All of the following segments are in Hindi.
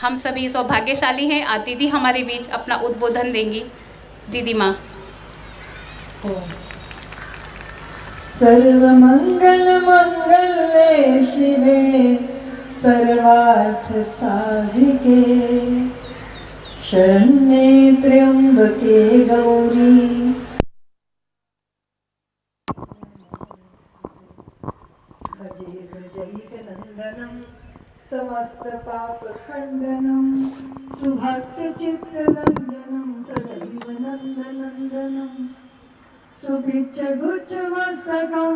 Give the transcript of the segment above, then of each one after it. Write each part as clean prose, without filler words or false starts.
हम सभी सौभाग्यशाली हैं। अतिथि हमारे बीच अपना उद्बोधन देंगी दीदी माँ। सर्वमंगल मंगले शिवे सर्वार्थ साधिके शरण्ये त्र्यंबके गौरी भजे भजैकनंदनं समस्त पाप खंडनं सुभक्त चित्तरंजनं सदैव नंदनंदनं सुभिच्छ गुच्छ मस्तकं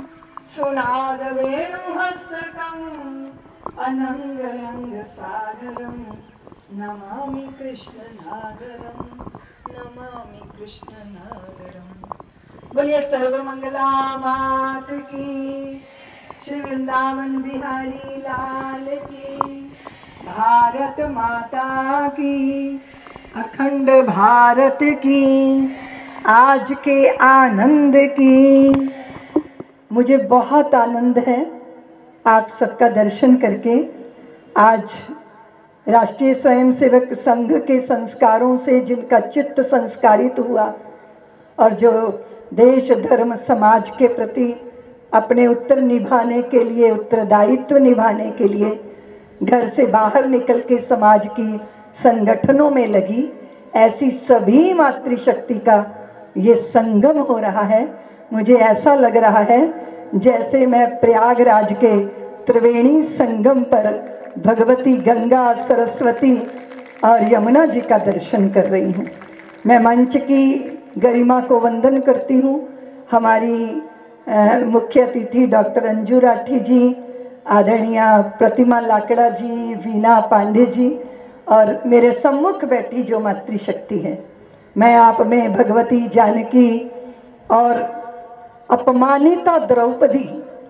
सुनाद वेणुहस्तकं अनंग रंग सागरं नमामि कृष्णनागरं नमामि कृष्णनागरं। बोलिए सर्वमंगला मात की, श्री वृंदावन बिहारी लाल की, भारत माता की, अखंड भारत की, आज के आनंद की। मुझे बहुत आनंद है आप सबका दर्शन करके। आज राष्ट्रीय स्वयंसेवक संघ के संस्कारों से जिनका चित्त संस्कारित हुआ और जो देश धर्म समाज के प्रति अपने उत्तर निभाने के लिए, उत्तरदायित्व निभाने के लिए घर से बाहर निकल के समाज की संगठनों में लगी, ऐसी सभी मातृशक्ति का ये संगम हो रहा है। मुझे ऐसा लग रहा है जैसे मैं प्रयागराज के त्रिवेणी संगम पर भगवती गंगा, सरस्वती और यमुना जी का दर्शन कर रही हूँ। मैं मंच की गरिमा को वंदन करती हूँ। हमारी मुख्य अतिथि डॉक्टर अंजू राठी जी, आदरणीय प्रतिमा लाकड़ा जी, वीना पांडे जी और मेरे सम्मुख बैठी जो मातृशक्ति है। मैं आप में भगवती जानकी और अपमानिता द्रौपदी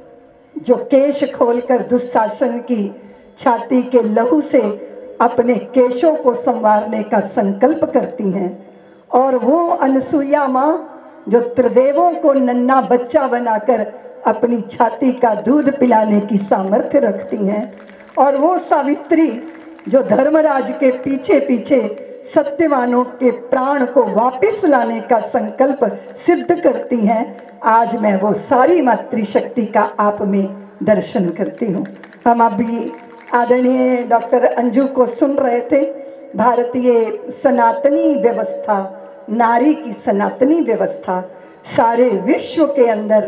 जो केश खोलकर दुशासन की छाती के लहू से अपने केशों को संवारने का संकल्प करती हैं, और वो अनसुईया माँ जो त्रिदेवों को नन्हा बच्चा बनाकर अपनी छाती का दूध पिलाने की सामर्थ्य रखती हैं, और वो सावित्री जो धर्मराज के पीछे पीछे सत्यवानों के प्राण को वापस लाने का संकल्प सिद्ध करती हैं। आज मैं वो सारी मातृशक्ति का आप में दर्शन करती हूँ। हम अभी आदरणीय डॉक्टर अंजू को सुन रहे थे। भारतीय सनातनी व्यवस्था, नारी की सनातनी व्यवस्था सारे विश्व के अंदर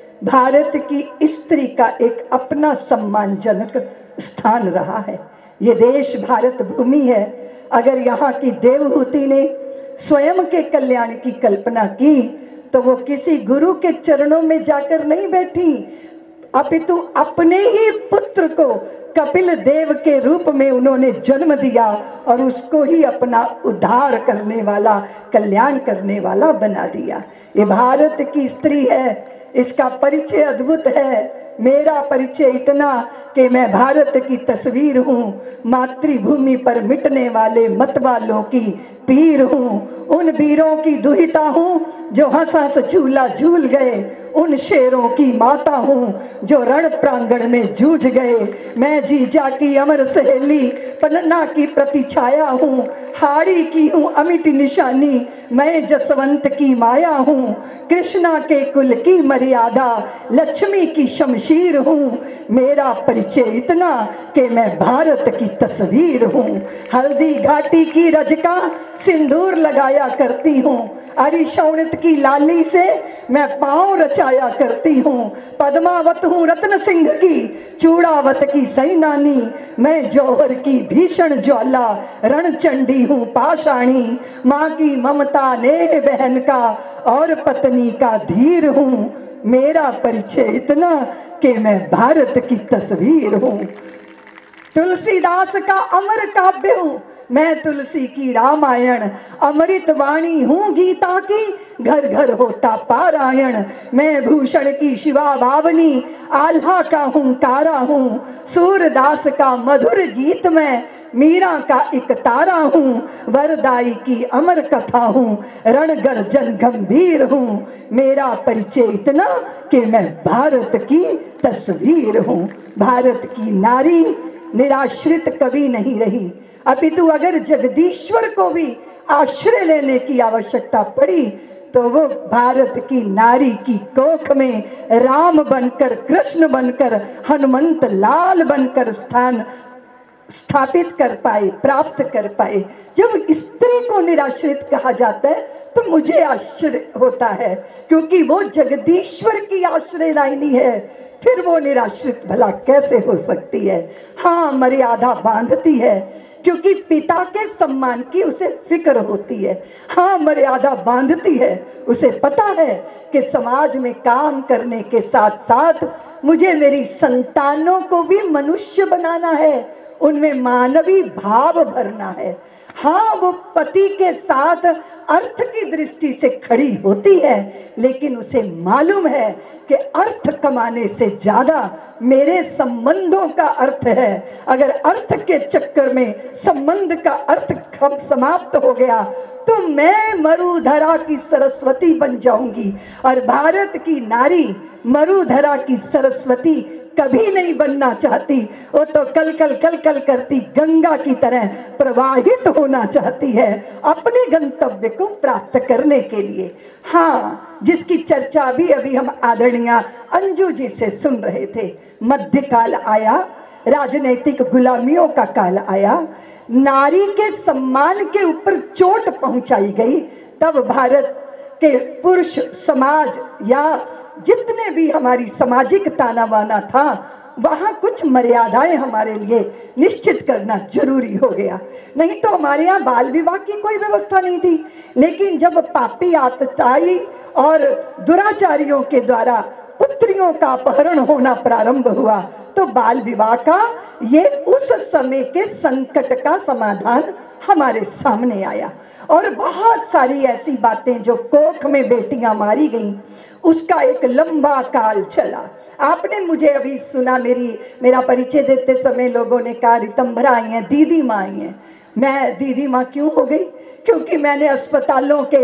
भारत की स्त्री का एक अपना सम्मानजनक स्थान रहा है। ये देश भारत भूमि है। अगर यहाँ की देवहूति ने स्वयं के कल्याण की कल्पना की तो वो किसी गुरु के चरणों में जाकर नहीं बैठी, अपितु अपने ही पुत्र को कपिल देव के रूप में उन्होंने जन्म दिया और उसको ही अपना उद्धार करने वाला, कल्याण करने वाला बना दिया। ये भारत की स्त्री है, इसका परिचय अद्भुत है। मेरा परिचय इतना कि मैं भारत की तस्वीर हूँ, मातृभूमि पर मिटने वाले मत वालों की पीर हूँ, उन वीरों की दुहिता हूँ जो हंस हंस झूला झूल गए, उन शेरों की माता हूँ जो रण प्रांगण में जूझ गए। मैं जीजा की अमर सहेली, पन्ना की प्रतिछाया हूँ, हाड़ी की हूँ अमिट निशानी, मैं जसवंत की माया हूँ, कृष्णा के कुल की मर्यादा, लक्ष्मी की शमशीर हूँ। मेरा परिचय इतना कि मैं भारत की तस्वीर हूँ। हल्दी घाटी की रजका सिंदूर लगाया करती हूँ, अरिशौणित की लाली से मैं पांव रचाया करती हूँ। पद्मावत हूँ रत्न सिंह की, चूड़ावत की सैनानी, मैं जौहर की भीषण ज्वाला, रणचंडी हूँ पाषाणी, माँ की ममता नेह बहन का और पत्नी का धीर हूँ। मेरा परिचय इतना कि मैं भारत की तस्वीर हूँ। तुलसीदास का अमर काव्य हूँ मैं, तुलसी की रामायण, अमृत वाणी हूँ गीता की, घर घर होता पारायण। मैं भूषण की शिवा भावनी, आल्हा का हूँ कारा हूँ, सूरदास का मधुर गीत मैं, मीरा का एक तारा हूँ, वरदाई की अमर कथा हूँ, रण गर्जन गंभीर हूँ। मेरा परिचय इतना कि मैं भारत की तस्वीर हूँ। भारत की नारी निराश्रित कभी नहीं रही, अपितु अगर जगदीश्वर को भी आश्रय लेने की आवश्यकता पड़ी तो वो भारत की नारी की कोख में राम बनकर, कृष्ण बनकर, हनुमंत लाल बनकर स्थान स्थापित कर पाए, प्राप्त कर पाए। जब स्त्री को निराश्रित कहा जाता है तो मुझे आश्चर्य होता है, क्योंकि वो जगदीश्वर की आश्रयदायिनी है, फिर वो निराश्रित भला कैसे हो सकती है। हाँ, मर्यादा बांधती है, क्योंकि पिता के सम्मान की उसे फिक्र होती है। हाँ, मर्यादा बांधती है, उसे पता है कि समाज में काम करने के साथ साथ मुझे मेरी संतानों को भी मनुष्य बनाना है, उनमें मानवीय भाव भरना है। हाँ, वो पति के साथ अर्थ की दृष्टि से खड़ी होती है, लेकिन उसे मालूम है कि अर्थ कमाने से ज्यादा मेरे संबंधों का अर्थ है। अगर अर्थ के चक्कर में संबंध का अर्थ कब समाप्त हो गया तो मैं मरुधरा की सरस्वती बन जाऊंगी, और भारत की नारी मरुधरा की सरस्वती कभी नहीं बनना चाहती। वो तो कल कल करती गंगा की तरह प्रवाहित होना चाहती है अपने गंतव्य को प्राप्त करने के लिए। हाँ, जिसकी चर्चा भी अभी हम आदरणीय अंजू जी से सुन रहे थे। मध्यकाल आया, राजनैतिक गुलामियों का काल आया, नारी के सम्मान के ऊपर चोट पहुंचाई गई, तब भारत के पुरुष समाज या जितने भी हमारी सामाजिक ताना बाना था, वहां कुछ मर्यादाएं हमारे लिए निश्चित करना जरूरी हो गया। नहीं तो हमारे यहाँ बाल विवाह की कोई व्यवस्था नहीं थी, लेकिन जब पापी आतताई और दुराचारियों के द्वारा पुत्रियों का अपहरण होना प्रारंभ हुआ तो बाल विवाह का ये उस समय के संकट का समाधान हमारे सामने आया। और बहुत सारी ऐसी बातें जो कोख में बेटियां मारी गईं, उसका एक लंबा काल चला। आपने मुझे अभी सुना, मेरा परिचय देते समय लोगों ने कहा रितंभरा आई हैं, दीदी माँ आई हैं। मैं दीदी माँ क्यों हो गई? क्योंकि मैंने अस्पतालों के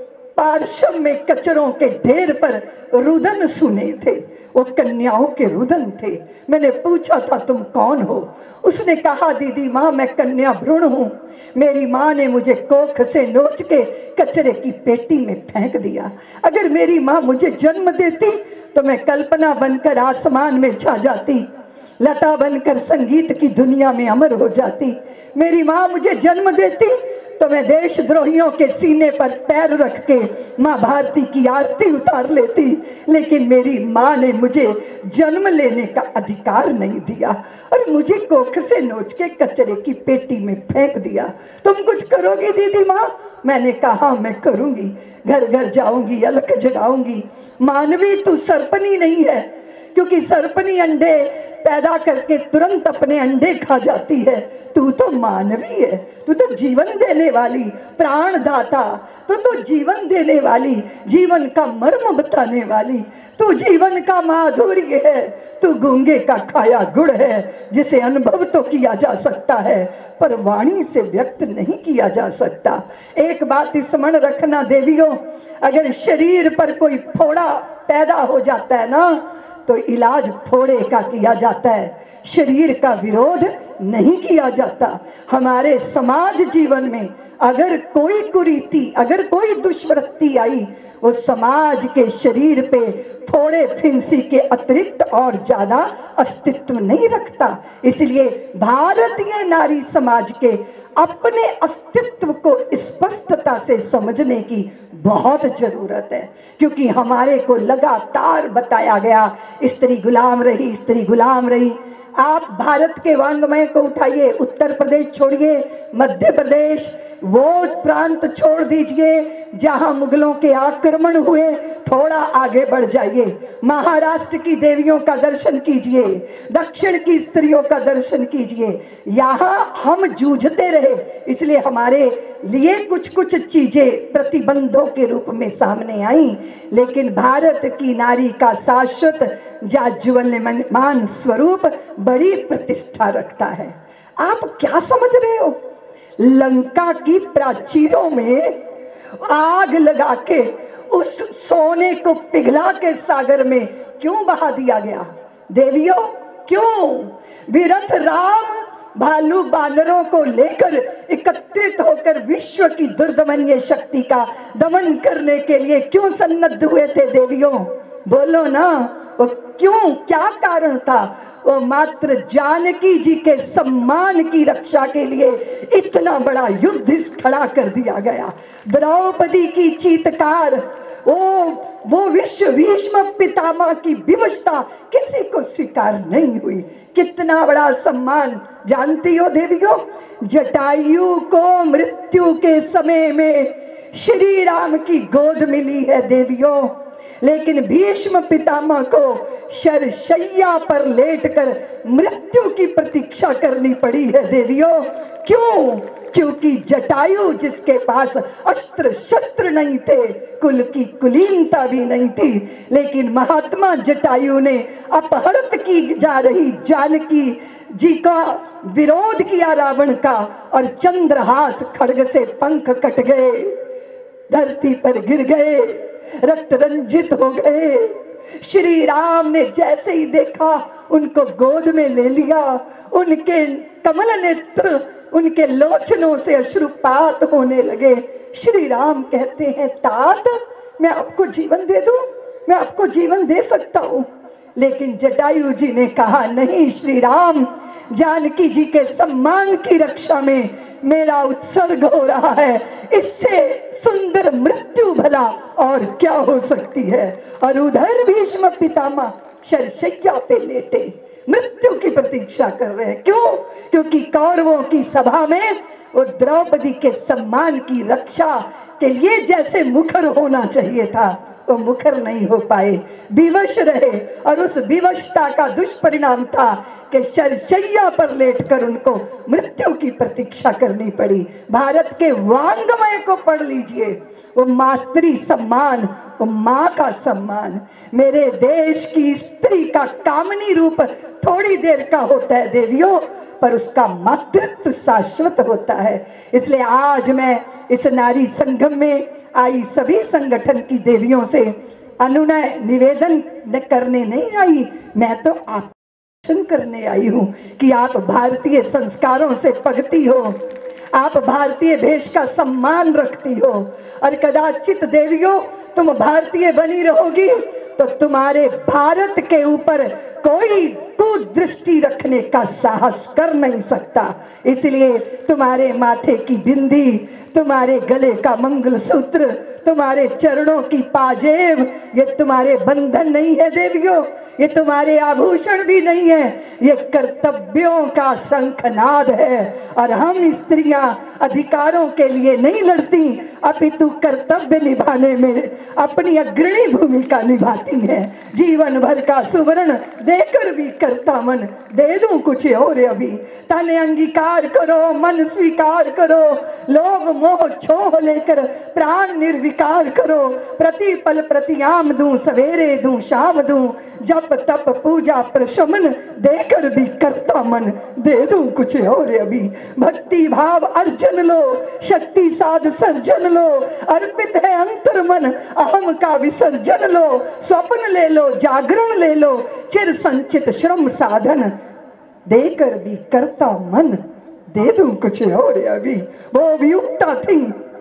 पार्श्व में कचरों के ढेर पर रुदन सुने थे, वो कन्याओं के रुदन थे। मैंने पूछा था तुम कौन हो? उसने कहा दीदी माँ मैं कन्या भ्रूण हूँ, मेरी माँ ने मुझे कोख से नोच के कचरे की पेटी में फेंक दिया। अगर मेरी माँ मुझे जन्म देती तो मैं कल्पना बनकर आसमान में छा जाती, लता बनकर संगीत की दुनिया में अमर हो जाती। मेरी माँ मुझे जन्म देती तो मैं देशद्रोहियों के सीने पर पैर रख के माँ भारती की आरती उतार लेती, लेकिन मेरी माँ ने मुझे जन्म लेने का अधिकार नहीं दिया और मुझे कोख से नोच के कचरे की पेटी में फेंक दिया। तुम कुछ करोगी दीदी माँ? मैंने कहा मैं करूंगी, घर घर जाऊंगी, अलख जगाऊंगी। मानवी तू सरपनी नहीं है, क्योंकि सरपनी अंडे पैदा करके तुरंत अपने अंडे खा जाती है। तू तो मानवी है, तू तो जीवन देने वाली प्राणदाता, तू जीवन देने वाली, जीवन का मर्म बताने वाली, तू जीवन का माधुर्य है, तू गूंगे का खाया गुड़ है, जिसे अनुभव तो किया जा सकता है पर वाणी से व्यक्त नहीं किया जा सकता। एक बात स्मरण रखना देवियों, अगर शरीर पर कोई फोड़ा पैदा हो जाता है ना तो इलाज फोड़े का किया जाता है, शरीर का विरोध नहीं किया जाता। हमारे समाज जीवन में अगर कोई कुरीति, अगर कोई दुष्वृत्ति आई, वो समाज के शरीर पे फोड़े फिंसी के अतिरिक्त और ज्यादा अस्तित्व नहीं रखता। इसलिए भारतीय नारी समाज के अपने अस्तित्व को स्पष्टता से समझने की बहुत जरूरत है, क्योंकि हमारे को लगातार बताया गया स्त्री गुलाम रही, स्त्री गुलाम रही। आप भारत के वांग्मय को उठाइए, उत्तर प्रदेश छोड़िए, मध्य प्रदेश, वो प्रांत छोड़ दीजिए जहां मुगलों के आक्रमण हुए, थोड़ा आगे बढ़ जाइए, महाराष्ट्र की देवियों का दर्शन कीजिए, दक्षिण की स्त्रियों का दर्शन कीजिए। यहाँ हम जूझते रहे, इसलिए हमारे लिए कुछ कुछ चीजें प्रतिबंधों के रूप में सामने आई, लेकिन भारत की नारी का शाश्वत जाज्वल्यमान स्वरूप बड़ी प्रतिष्ठा रखता है। आप क्या समझ रहे हो? लंका की प्राचीरों में आग लगा के उस सोने को पिघला के सागर में क्यों बहा दिया गया? देवियों, क्यों? विरथ राम भालू बानरों को लेकर एकत्रित होकर विश्व की दुर्दमनीय शक्ति का दमन करने के लिए क्यों सन्नद्ध हुए थे देवियों? बोलो ना, वो क्यों, क्या कारण था? वो मात्र जानकी जी के सम्मान की रक्षा के लिए इतना बड़ा युद्ध खड़ा कर दिया गया। द्रौपदी की चीत्कार, वो विश्व भीष्म पितामह की विवशता किसी को स्वीकार नहीं हुई। कितना बड़ा सम्मान जानती हो देवियों? जटायु को मृत्यु के समय में श्री राम की गोद मिली है देवियों, लेकिन भीष्म पितामह को शरशैया पर लेटकर मृत्यु की प्रतीक्षा करनी पड़ी है देवियों। क्यों? क्योंकि जटायु जिसके पास अस्त्र शस्त्र नहीं थे, कुल की कुलीनता भी नहीं थी, लेकिन महात्मा जटायु ने अपहृत की जा रही जानकी जी का विरोध किया रावण का, और चंद्रहास खड्ग से पंख कट गए, धरती पर गिर गए, रक्त रंजित हो गए। श्री राम ने जैसे ही देखा उनको गोद में ले लिया, उनके कमल नेत्र, उनके लोचनों से अश्रुपात होने लगे। श्री राम कहते हैं, तात मैं आपको जीवन दे दूं, मैं आपको जीवन दे सकता हूं। लेकिन जटायु जी ने कहा, नहीं श्री राम, जानकी जी के सम्मान की रक्षा में मेरा उत्सर्ग हो रहा है, इससे सुंदर मृत्यु भला और क्या हो सकती है। और उधर भीष्म पितामह शरशैया पे लेटे मृत्यु की प्रतीक्षा कर रहे हैं। क्यों? क्योंकि कौरवों की सभा में वो द्रौपदी के सम्मान की रक्षा के लिए जैसे मुखर होना चाहिए था, वो मुखर नहीं हो पाए, विवश रहे। और उस विवशता का दुष्परिणाम था कि शरशैया पर लेटकर उनको मृत्यु की प्रतीक्षा करनी पड़ी। भारत के वांग्मय को पढ़ लीजिए, वो मातृ सम्मान, वो माँ का सम्मान। मेरे देश की स्त्री का कामनी रूप थोड़ी देर का होता है देवियों, पर उसका मातृत्व शाश्वत होता है। इसलिए आज मैं इस नारी संगम में आई सभी संगठन की देवियों से अनुनय निवेदन करने नहीं आई, मैं तो आकर्षण करने आई हूँ कि आप भारतीय संस्कारों से पगती हो, आप भारतीय भेष का सम्मान रखती हो, और कदाचित देवियों तुम भारतीय बनी रहोगी तो तुम्हारे भारत के ऊपर कोई कुदृष्टि रखने का साहस कर नहीं सकता। इसलिए तुम्हारे माथे की बिंदी, तुम्हारे गले का मंगलसूत्र, तुम्हारे चरणों की पाजेब, ये तुम्हारे बंधन नहीं है देवियों, ये तुम्हारे आभूषण भी नहीं है, ये कर्तव्यों का शंखनाद है। और हम स्त्रियां अधिकारों के लिए नहीं लड़ती, अपितु कर्तव्य निभाने में अपनी अग्रणी भूमिका निभाती हैं। जीवन भर का सुवर्ण देकर भी करता मन दे दूं कुछ और अभी। तन अंगीकार करो, मन स्वीकार करो, लोभ मोह छोह लेकर प्राण निर्विकार करो। प्रतिपल प्रतियाम दूं, सवेरे दूं शाम दूं, जप तप पूजा प्रशमन देकर भी करता मन दे दूं कुछ और अभी। भक्ति भाव अर्जन लो, शक्ति साध सर्जन लो, अर्पित है अंतर मन, अहम का विसर्जन लो। स्वप्न ले लो, जागरण ले लो, चिर संचित श्रम साधन देकर भी करता मन दे दूं कुछ और अभी। वो वियुक्ता थी,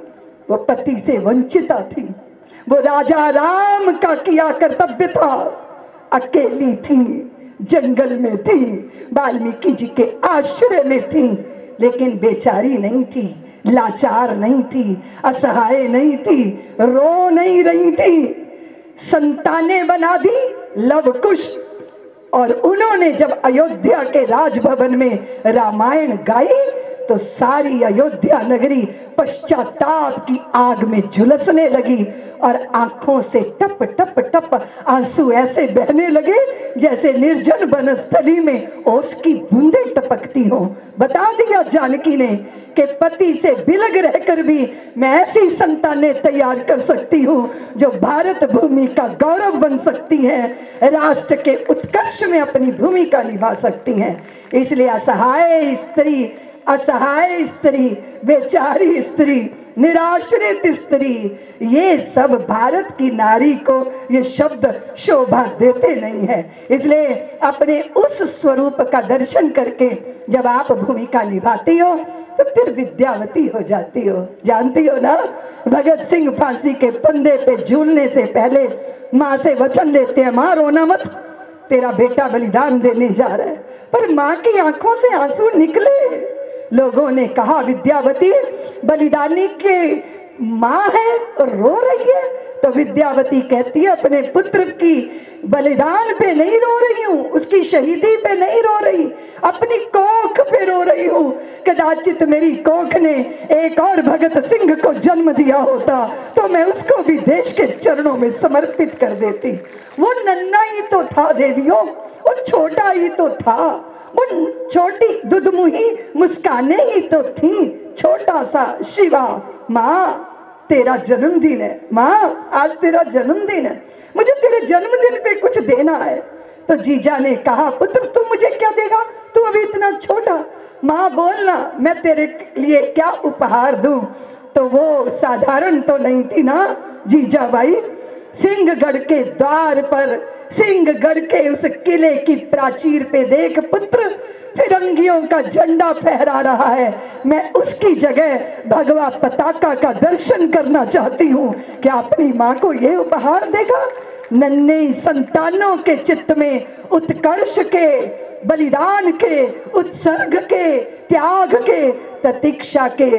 वो पति से वंचिता थी, वो राजा राम का किया कर्तव्य था, अकेली थी, जंगल में थी, वाल्मीकि जी के आश्रय में थी, लेकिन बेचारी नहीं थी, लाचार नहीं थी, असहाय नहीं थी, रो नहीं रही थी। संतानें बना दी लव कुश, और उन्होंने जब अयोध्या के राजभवन में रामायण गाई तो सारी अयोध्या नगरी पश्चाताप की आग में झुलसने लगी, और आंखों से टप टप टप आंसू ऐसे बहने लगे जैसे निर्जन वनस्थली में ओस की बूंदें टपकती हो। बता दिया जानकी ने कि पति से बिलग रहकर भी मैं ऐसी संतानें तैयार कर सकती हूँ जो भारत भूमि का गौरव बन सकती हैं, राष्ट्र के उत्कर्ष में अपनी भूमिका निभा सकती हैं। इसलिए असहाय स्त्री असहाय स्त्री, बेचारी स्त्री, निराश्रित स्त्री, ये सब भारत की नारी को ये शब्द शोभा देते नहीं है। इसलिए अपने उस स्वरूप का दर्शन करके जब आप भूमिका निभाती हो तो फिर विद्यावती हो जाती हो। जानती हो ना, भगत सिंह फांसी के फंदे पे झूलने से पहले माँ से वचन लेते हैं, माँ रोना मत, तेरा बेटा बलिदान देने जा रहा है। पर माँ की आंखों से आंसू निकले। लोगों ने कहा विद्यावती बलिदानी के माँ है और रो रही है। तो विद्यावती कहती है अपने पुत्र की बलिदान पे नहीं रो रही हूँ, उसकी शहीदी पे नहीं रो रही, अपनी कोख पे रो रही हूँ। कदाचित मेरी कोख ने एक और भगत सिंह को जन्म दिया होता तो मैं उसको भी देश के चरणों में समर्पित कर देती। वो नन्हा ही तो था देवियों, वो छोटा ही तो था, वो छोटी दुधमुही मुस्काने ही तो थी, छोटा सा शिवा। माँ तेरा जन्मदिन है, माँ आज तेरा जन्मदिन है, मुझे तेरे जन्मदिन पे कुछ देना है। तो जीजा ने कहा पुत्र तू मुझे क्या देगा, तू अभी इतना छोटा, माँ बोलना मैं तेरे लिए क्या उपहार दूं। तो वो साधारण तो नहीं थी ना जीजा भाई। सिंहगढ़ के द्वार पर, सिंहगढ़ के उस किले की प्राचीर पे देख पुत्र फिरंगियों का झंडा फहरा रहा है, मैं उसकी जगह भगवा पताका का दर्शन करना चाहती हूँ। क्या अपनी माँ को ये उपहार देगा? नन्हे संतानों के चित्त में उत्कर्ष के, बलिदान के, उत्सर्ग के, त्याग के, प्रतीक्षा के,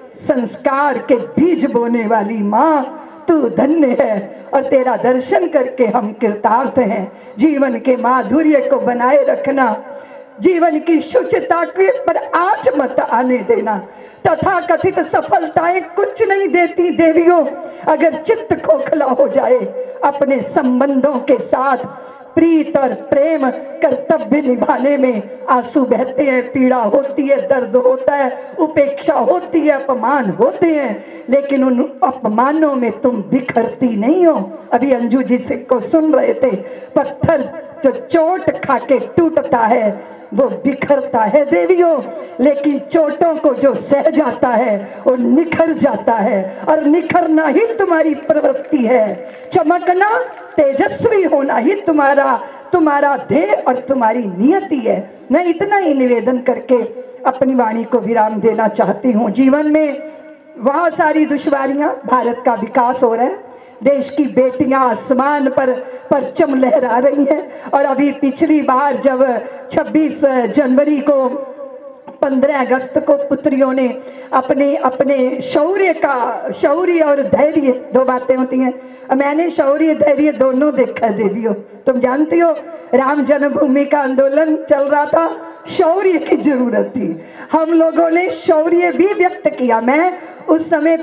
संस्कार के बीज बोने वाली माँ तू धन्य है और तेरा दर्शन करके हम कृतार्थ हैं। जीवन के माधुर्य को बनाए रखना, जीवन की शुचिता के पर आँच मत आने देना। तथा कथित सफलताएं कुछ नहीं देती देवियों अगर चित्त खोखला हो जाए। अपने संबंधों के साथ प्रीत और प्रेम कर्तव्य निभाने में आंसू बहते हैं, पीड़ा होती है, दर्द होता है, उपेक्षा होती है, अपमान होते हैं, लेकिन उन अपमानों में तुम बिखरती नहीं हो। अभी अंजू जी से को सुन रहे थे, पत्थर जो चोट खा के टूटता है वो बिखरता है देवियों, लेकिन चोटों को जो सह जाता है वो निखर जाता है, और निखरना ही तुम्हारी प्रवृत्ति है, चमकना तेजस्वी होना ही तुम्हारा ध्येय और तुम्हारी नियति है। मैं इतना ही निवेदन करके अपनी वाणी को विराम देना चाहती हूँ। जीवन में बहुत सारी दुश्वारियां, भारत का विकास हो रहा है, देश की बेटियां आसमान पर परचम लहरा रही हैं। और अभी पिछली बार जब 26 जनवरी को, 15 अगस्त को पुत्रियों ने अपने शौर्य और धैर्य, दो बातें होती हैं, मैंने शौर्य धैर्य दोनों देखा देवियों। तुम जानती हो राम जन्मभूमि का आंदोलन चल रहा था, शौर्य की जरूरत थी, हम लोगों ने शौर्य भी व्यक्त किया। मैं उस समय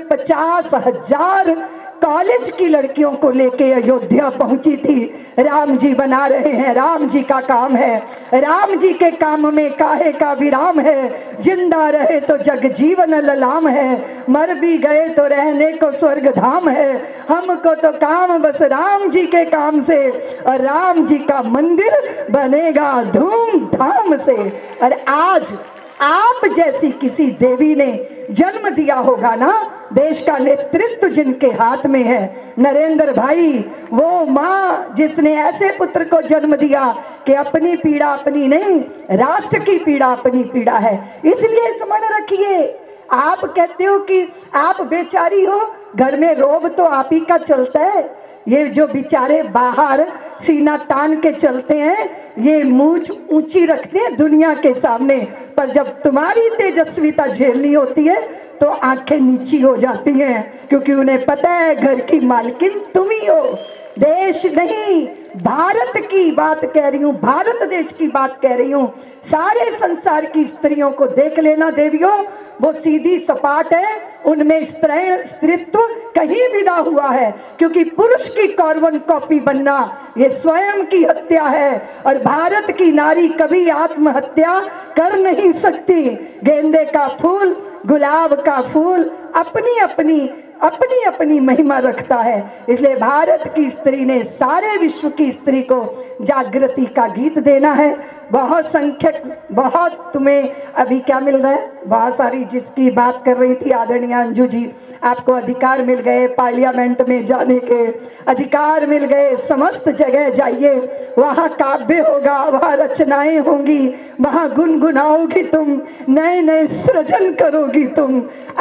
50,000 कॉलेज की लड़कियों को लेके अयोध्या पहुंची थी। राम जी बना रहे हैं, राम जी का काम है, राम जी के काम में काहे का विराम है, जिंदा रहे तो जग जीवन ललाम है, मर भी गए तो रहने को स्वर्ग धाम है, हमको तो काम बस राम जी के काम से, और राम जी का मंदिर बनेगा धूमधाम से। और आज आप जैसी किसी देवी ने जन्म दिया होगा ना, देश का नेतृत्व जिनके हाथ में है, नरेंद्र भाई, वो माँ जिसने ऐसे पुत्र को जन्म दिया कि अपनी पीड़ा अपनी नहीं, राष्ट्र की पीड़ा अपनी पीड़ा है। इसलिए स्मरण रखिए। आप कहते हो कि आप बेचारी हो, घर में रोब तो आप ही का चलता है। ये जो बेचारे बाहर सीना तान के चलते हैं, ये मूंछ ऊंची रखते हैं दुनिया के सामने, पर जब तुम्हारी तेजस्विता झेलनी होती है तो आंखें नीची हो जाती हैं, क्योंकि उन्हें पता है घर की मालकिन तुम ही हो। देश नहीं, भारत की बात कह रही हूँ, भारत देश की बात कह रही हूँ। सारे संसार की स्त्रियों को देख लेना देवियों, वो सीधी सपाट है, उनमें स्त्रीत्व कहीं विदा हुआ है, क्योंकि पुरुष की कॉर्बन कॉपी बनना ये स्वयं की हत्या है, और भारत की नारी कभी आत्महत्या कर नहीं सकती। गेंदे का फूल, गुलाब का फूल अपनी अपनी अपनी अपनी महिमा रखता है। इसलिए भारत की स्त्री ने सारे विश्व की स्त्री को जागृति का गीत देना है। बहुत संख्यक, बहुत तुम्हें अभी क्या मिल रहा है, बहुत सारी जिसकी बात कर रही थी आदरणीय अंजू जी, आपको अधिकार मिल गए, पार्लियामेंट में जाने के अधिकार मिल गए, समस्त जगह जाइए, वहाँ काव्य होगा, वहाँ रचनाएं होंगी, वहाँ गुनगुनाओगी तुम, नए नए सृजन करोगी तुम,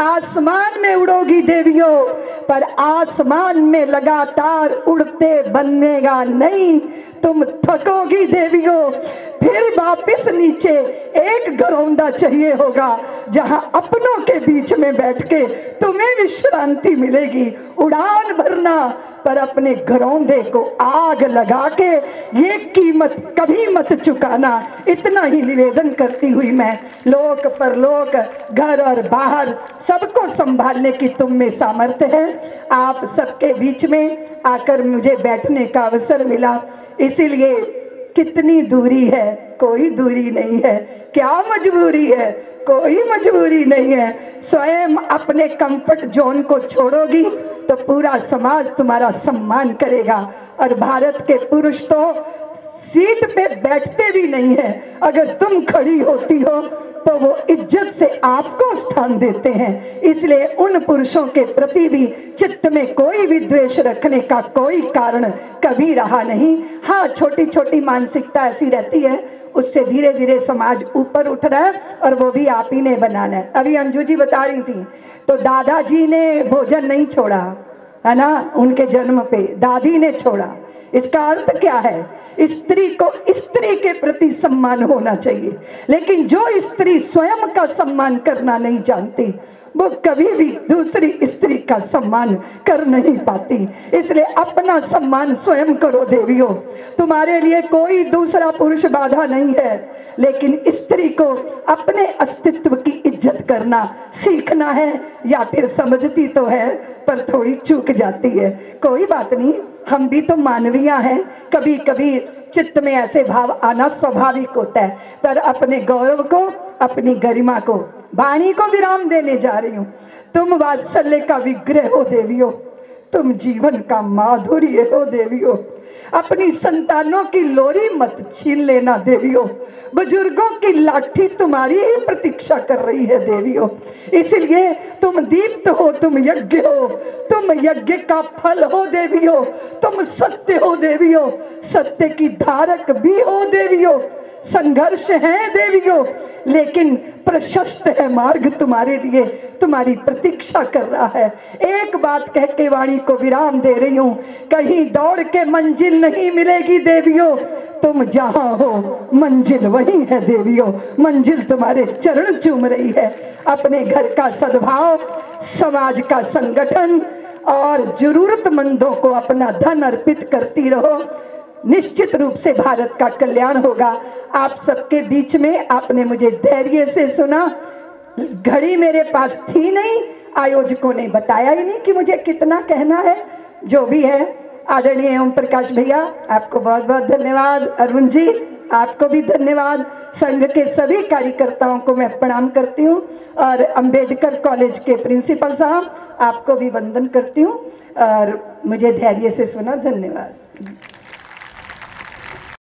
आसमान में उड़ोगी देवियों, पर आसमान में लगातार उड़ते बनेगा नहीं, तुम थकोगी देवियों, फिर वापस नीचे एक घरौंदा चाहिए होगा जहां अपनों के बीच में बैठ के तुम्हें विश्रांति मिलेगी। उड़ान भरना पर अपने घरौंदे को आग लगा के ये कीमत कभी मत चुकाना। इतना ही निवेदन करती हुई मैं लोक परलोक, घर और बाहर सबको संभालने की तुम में सामर्थ्य है। आप सबके बीच में आकर मुझे बैठने का अवसर मिला, इसीलिए कितनी दूरी है, कोई दूरी नहीं है, क्या मजबूरी है, कोई मजबूरी नहीं है। स्वयं अपने कंफर्ट जोन को छोड़ोगी तो पूरा समाज तुम्हारा सम्मान करेगा। और भारत के पुरुष तो सीट पे बैठते भी नहीं है, अगर तुम खड़ी होती हो तो वो इज्जत से आपको स्थान देते हैं। इसलिए उन पुरुषों के प्रति भी चित्त में कोई भी द्वेष रखने का कोई कारण कभी रहा नहीं। हाँ, छोटी छोटी मानसिकता ऐसी रहती है, उससे धीरे धीरे समाज ऊपर उठ रहा है और वो भी आप ही ने बनाना है। अभी अंजू जी बता रही थी, तो दादाजी ने भोजन नहीं छोड़ा है ना, उनके जन्म पे दादी ने छोड़ा। इसका अर्थ क्या है? स्त्री को स्त्री के प्रति सम्मान होना चाहिए, लेकिन जो स्त्री स्वयं का सम्मान करना नहीं जानती वो कभी भी दूसरी स्त्री का सम्मान कर नहीं पाती। इसलिए अपना सम्मान स्वयं करो देवियों, तुम्हारे लिए कोई दूसरा पुरुष बाधा नहीं है, लेकिन स्त्री को अपने अस्तित्व की इज्जत करना सीखना है। या फिर समझती तो है पर थोड़ी चूक जाती है, कोई बात नहीं, हम भी तो मानवीय हैं, कभी कभी चित्त में ऐसे भाव आना स्वाभाविक होता है। पर अपने गौरव को, अपनी गरिमा को, वाणी को विराम देने जा रही हूँ। तुम वात्सल्य का विग्रह हो देवियों, तुम जीवन का माधुर्य हो देवियों, अपनी संतानों की लोरी मत छीन लेना देवियों, बुजुर्गों की लाठी तुम्हारी ही प्रतीक्षा कर रही है देवियों। इसलिए तुम दीप्त हो, तुम यज्ञ हो, तुम यज्ञ का फल हो देवियों, तुम सत्य हो देवियों, सत्य की धारक भी हो देवियों। संघर्ष है देवियों, लेकिन प्रशस्त है मार्ग तुम्हारे लिए, तुम्हारी प्रतीक्षा कर रहा है। एक बात कह के वाणी को विराम दे रही हूँ, कहीं दौड़ के मंजिल नहीं मिलेगी देवियों, तुम जहां हो मंजिल वही है देवियों, मंजिल तुम्हारे चरण चूम रही है। अपने घर का सद्भाव, समाज का संगठन और जरूरतमंदों को अपना धन अर्पित करती रहो, निश्चित रूप से भारत का कल्याण होगा। आप सबके बीच में आपने मुझे धैर्य से सुना, घड़ी मेरे पास थी नहीं, आयोजकों ने बताया ही नहीं कि मुझे कितना कहना है। जो भी है, आदरणीय ओम प्रकाश भैया आपको बहुत बहुत धन्यवाद, अरुण जी आपको भी धन्यवाद, संघ के सभी कार्यकर्ताओं को मैं प्रणाम करती हूँ, और अंबेडकर कॉलेज के प्रिंसिपल साहब आपको भी वंदन करती हूँ, और मुझे धैर्य से सुना, धन्यवाद।